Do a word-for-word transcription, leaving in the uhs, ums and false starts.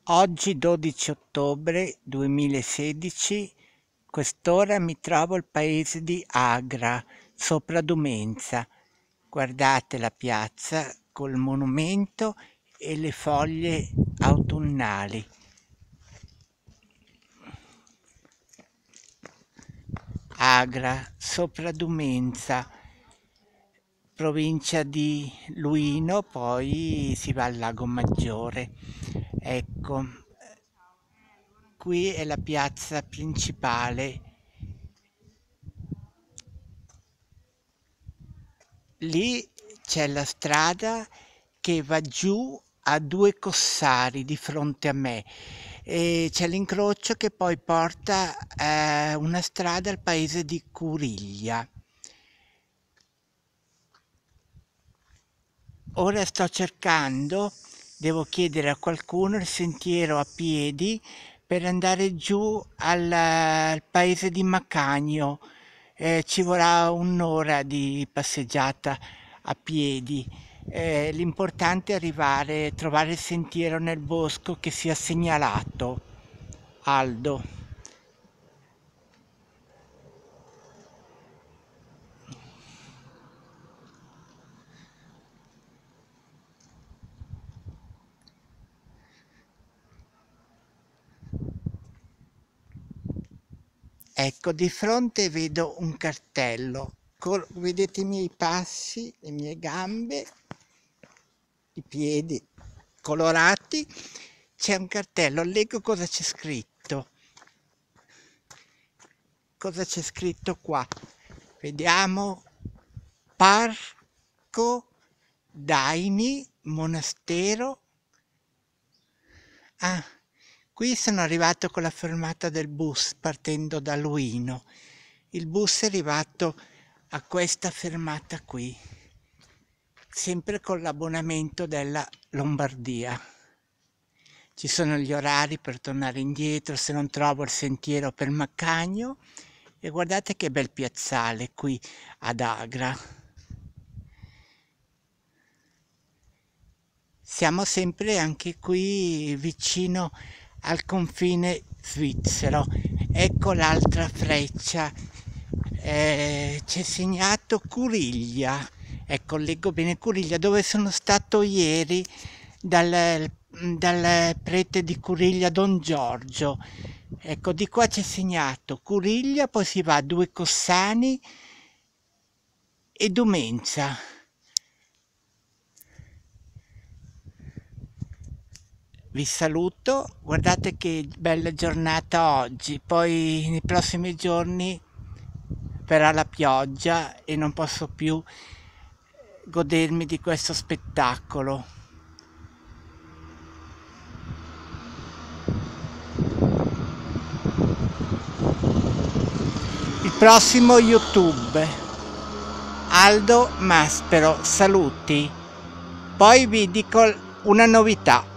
Oggi dodici ottobre duemilasedici, quest'ora mi trovo al paese di Agra, sopra Dumenza. Guardate la piazza col monumento e le foglie autunnali. Agra, sopra Dumenza, provincia di Luino, poi si va al Lago Maggiore. Ecco, qui è la piazza principale. Lì c'è la strada che va giù a due cossari di fronte a me e c'è l'incrocio che poi porta eh, una strada al paese di Curiglia. Ora sto cercando, devo chiedere a qualcuno il sentiero a piedi per andare giù al, al paese di Macagno. Eh, ci vorrà un'ora di passeggiata a piedi. Eh, l'importante è arrivare, trovare il sentiero nel bosco che sia segnalato. Aldo. Ecco, di fronte vedo un cartello. Col- vedete i miei passi, le mie gambe, i piedi colorati. C'è un cartello, leggo cosa c'è scritto. Cosa c'è scritto qua? Vediamo. Parco Daini, monastero. Ah, qui sono arrivato con la fermata del bus partendo da Luino. Il bus è arrivato a questa fermata qui, sempre con l'abbonamento della Lombardia. Ci sono gli orari per tornare indietro se non trovo il sentiero per Macagno. E guardate che bel piazzale qui ad Agra. Siamo sempre anche qui vicino al confine svizzero. Ecco l'altra freccia, eh, c'è segnato Curiglia. Ecco, leggo bene Curiglia, dove sono stato ieri dal, dal prete di Curiglia, Don Giorgio. Ecco, di qua c'è segnato Curiglia, poi si va a Due Cossani e Dumenza. Vi saluto, guardate che bella giornata oggi, poi nei prossimi giorni verrà la pioggia e non posso più godermi di questo spettacolo. Il prossimo YouTube, Aldo Maspero, saluti. Poi vi dico una novità.